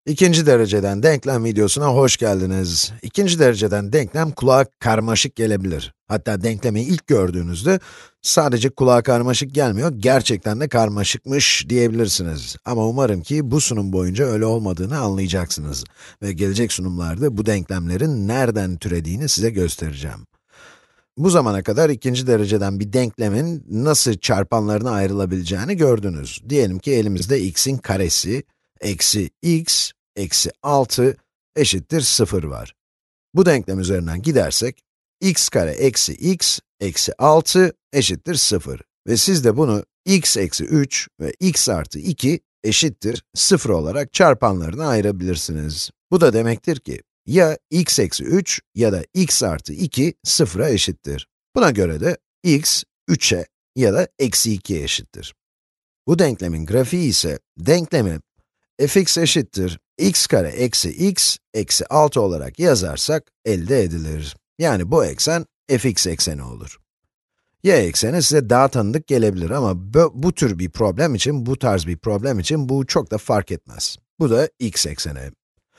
İkinci dereceden denklem videosuna hoş geldiniz. İkinci dereceden denklem kulağa karmaşık gelebilir. Hatta denklemi ilk gördüğünüzde sadece kulağa karmaşık gelmiyor, gerçekten de karmaşıkmış diyebilirsiniz. Ama umarım ki bu sunum boyunca öyle olmadığını anlayacaksınız. Ve gelecek sunumlarda bu denklemlerin nereden türediğini size göstereceğim. Bu zamana kadar ikinci dereceden bir denklemin nasıl çarpanlarına ayrılabileceğini gördünüz. Diyelim ki elimizde x'in karesi, eksi x, eksi 6 eşittir 0 var. Bu denklem üzerinden gidersek, x kare eksi x, eksi 6 eşittir 0. Ve siz de bunu x eksi 3 ve x artı 2 eşittir 0 olarak çarpanlarına ayırabilirsiniz. Bu da demektir ki, ya x eksi 3 ya da x artı 2 sıfıra eşittir. Buna göre de x 3'e ya da eksi 2'ye eşittir. Bu denklemin grafiği ise denklemi fx eşittir x kare eksi x eksi 6 olarak yazarsak elde edilir. Yani bu eksen fx ekseni olur. Y ekseni size daha tanıdık gelebilir ama bu tür bir problem için, bu tarz bir problem için bu çok da fark etmez. Bu da x ekseni.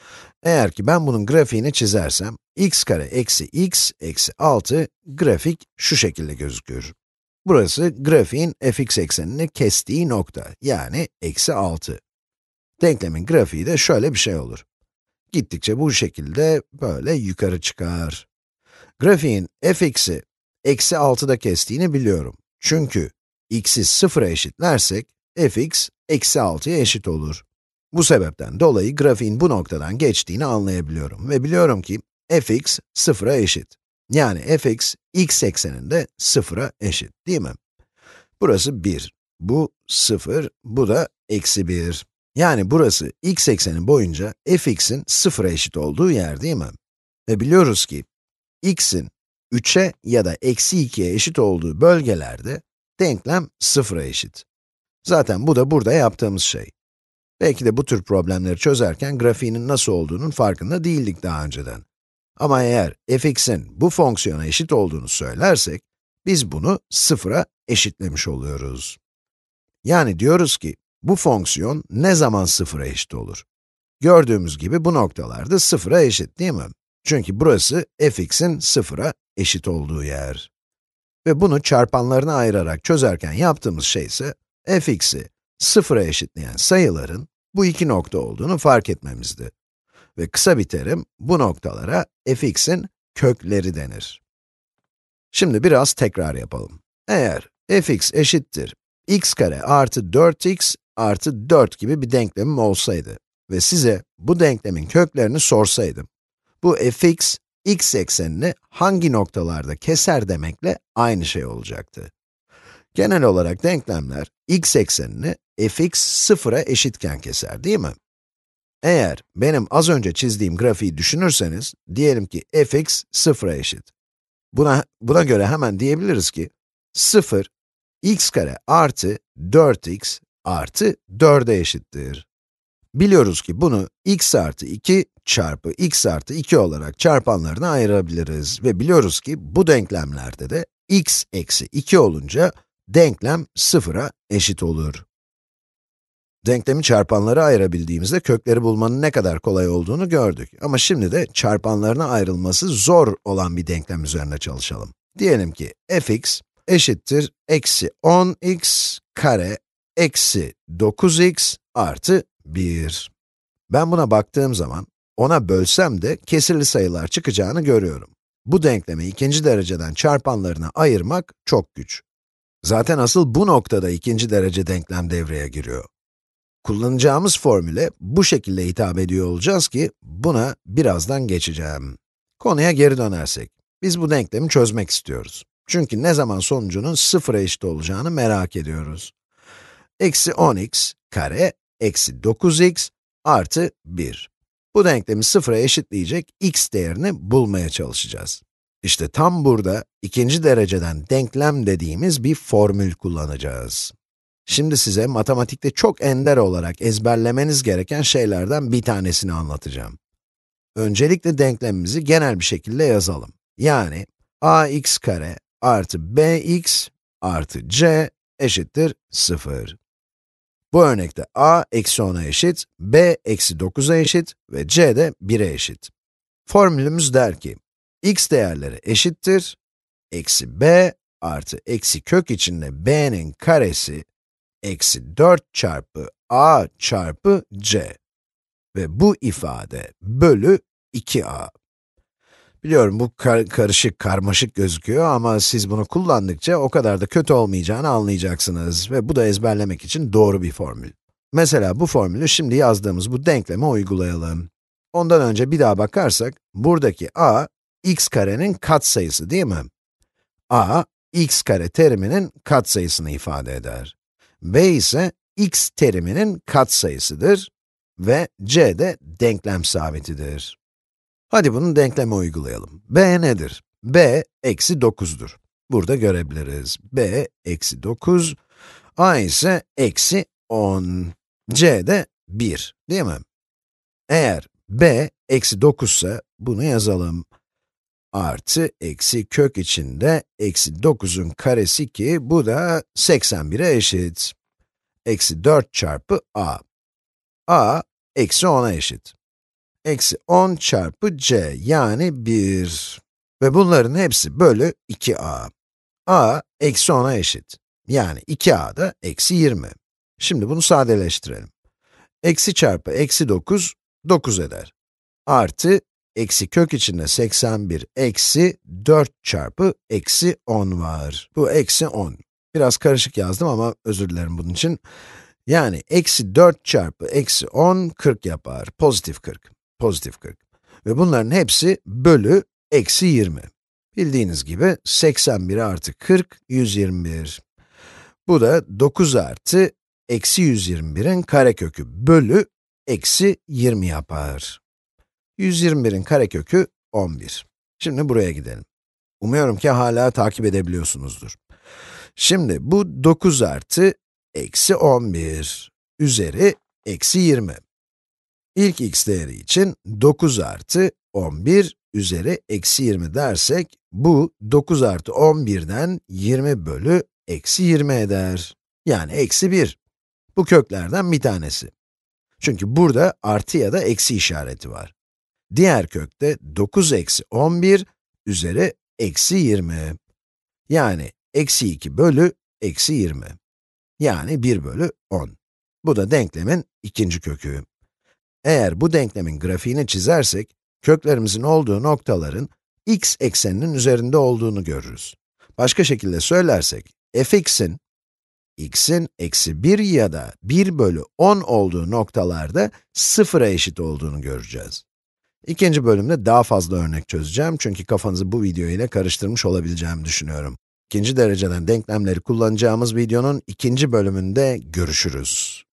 Eğer ki ben bunun grafiğini çizersem, x kare eksi x eksi 6 grafik şu şekilde gözükür. Burası grafiğin fx eksenini kestiği nokta, yani eksi 6. Denklemin grafiği de şöyle bir şey olur. Gittikçe bu şekilde böyle yukarı çıkar. Grafiğin fx'i eksi 6'da kestiğini biliyorum. Çünkü x'i 0'a eşitlersek, fx eksi 6'ya eşit olur. Bu sebepten dolayı grafiğin bu noktadan geçtiğini anlayabiliyorum ve biliyorum ki fx 0'a eşit. Yani fx, x ekseninde 0'a eşit, değil mi? Burası 1, bu 0, bu da eksi 1. Yani burası x ekseni boyunca fx'in 0'a eşit olduğu yer, değil mi? Ve biliyoruz ki x'in 3'e ya da eksi 2'ye eşit olduğu bölgelerde denklem 0'a eşit. Zaten bu da burada yaptığımız şey. Belki de bu tür problemleri çözerken grafiğinin nasıl olduğunun farkında değildik daha önceden. Ama eğer fx'in bu fonksiyona eşit olduğunu söylersek, biz bunu 0'a eşitlemiş oluyoruz. Yani diyoruz ki, bu fonksiyon ne zaman 0'a eşit olur? Gördüğümüz gibi bu noktalarda 0'a eşit, değil mi? Çünkü burası fx'in 0'a eşit olduğu yer. Ve bunu çarpanlarına ayırarak çözerken yaptığımız şey ise, fx'i 0'a eşitleyen sayıların bu iki nokta olduğunu fark etmemizdi. Ve kısa bir terim, bu noktalara fx'in kökleri denir. Şimdi biraz tekrar yapalım. Eğer fx eşittir x kare artı 4x artı 4 gibi bir denklemim olsaydı ve size bu denklemin köklerini sorsaydım, bu fx, x eksenini hangi noktalarda keser demekle aynı şey olacaktı. Genel olarak denklemler x eksenini fx 0'a eşitken keser, değil mi? Eğer benim az önce çizdiğim grafiği düşünürseniz, diyelim ki fx 0'a eşit. Buna göre hemen diyebiliriz ki, 0, x kare artı 4x artı 4'e eşittir. Biliyoruz ki bunu x artı 2 çarpı x artı 2 olarak çarpanlarına ayırabiliriz. Ve biliyoruz ki bu denklemlerde de x eksi 2 olunca denklem 0'a eşit olur. Denklemi çarpanlara ayırabildiğimizde kökleri bulmanın ne kadar kolay olduğunu gördük. Ama şimdi de çarpanlarına ayrılması zor olan bir denklem üzerine çalışalım. Diyelim ki fx eşittir eksi 10x kare eksi 9x artı 1. Ben buna baktığım zaman, ona bölsem de kesirli sayılar çıkacağını görüyorum. Bu denklemi ikinci dereceden çarpanlarına ayırmak çok güç. Zaten asıl bu noktada ikinci derece denklem devreye giriyor. Kullanacağımız formüle bu şekilde hitap ediyor olacağız ki, buna birazdan geçeceğim. Konuya geri dönersek, biz bu denklemi çözmek istiyoruz. Çünkü ne zaman sonucunun 0'a eşit olacağını merak ediyoruz. Eksi 10x kare eksi 9x artı 1. Bu denklemi 0'a eşitleyecek x değerini bulmaya çalışacağız. İşte tam burada ikinci dereceden denklem dediğimiz bir formül kullanacağız. Şimdi size matematikte çok ender olarak ezberlemeniz gereken şeylerden bir tanesini anlatacağım. Öncelikle denklemimizi genel bir şekilde yazalım. Yani ax kare artı bx artı c eşittir 0. Bu örnekte a eksi 10'a eşit, b eksi 9'a eşit ve c de 1'e eşit. Formülümüz der ki, x değerleri eşittir, eksi b artı eksi kök içinde b'nin karesi, eksi 4 çarpı a çarpı c. Ve bu ifade bölü 2a. Biliyorum bu karışık, karmaşık gözüküyor ama siz bunu kullandıkça o kadar da kötü olmayacağını anlayacaksınız ve bu da ezberlemek için doğru bir formül. Mesela bu formülü şimdi yazdığımız bu denkleme uygulayalım. Ondan önce bir daha bakarsak, buradaki a, x karenin katsayısı değil mi? A, x kare teriminin katsayısını ifade eder. B ise x teriminin katsayısıdır ve c de denklem sabitidir. Hadi bunu denkleme uygulayalım. B nedir? B, eksi 9'dur. Burada görebiliriz. B, eksi 9, a ise eksi 10, c de 1, değil mi? Eğer b, eksi 9 ise bunu yazalım. Artı, eksi kök içinde, eksi 9'un karesi ki, bu da 81'e eşit. Eksi 4 çarpı a. A, eksi 10'a eşit. Eksi 10 çarpı c, yani 1. Ve bunların hepsi bölü 2a. A, eksi 10'a eşit. Yani 2a da eksi 20. Şimdi bunu sadeleştirelim. Eksi çarpı eksi 9, 9 eder. Artı, eksi kök içinde 81, eksi 4 çarpı eksi 10 var. Bu eksi 10. Biraz karışık yazdım ama özür dilerim bunun için. Yani eksi 4 çarpı eksi 10, 40 yapar. Pozitif 40. Pozitif 40. Ve bunların hepsi bölü eksi 20. Bildiğiniz gibi 81 artı 40, 121. Bu da 9 artı eksi 121'in karekökü bölü eksi 20 yapar. 121'in karekökü 11. Şimdi buraya gidelim. Umuyorum ki hala takip edebiliyorsunuzdur. Şimdi bu 9 artı eksi 11 üzeri eksi 20. İlk x değeri için 9 artı 11 üzeri eksi 20 dersek, bu 9 artı 11'den 20 bölü eksi 20 eder. Yani eksi 1. Bu köklerden bir tanesi. Çünkü burada artı ya da eksi işareti var. Diğer kökte 9 eksi 11 üzeri eksi 20. Yani eksi 2 bölü eksi 20. Yani 1 bölü 10. Bu da denklemin ikinci kökü. Eğer bu denklemin grafiğini çizersek, köklerimizin olduğu noktaların x ekseninin üzerinde olduğunu görürüz. Başka şekilde söylersek, fx'in, x'in eksi 1 ya da 1 bölü 10 olduğu noktalarda 0'a eşit olduğunu göreceğiz. İkinci bölümde daha fazla örnek çözeceğim çünkü kafanızı bu video ile karıştırmış olabileceğimi düşünüyorum. İkinci dereceden denklemleri kullanacağımız videonun ikinci bölümünde görüşürüz.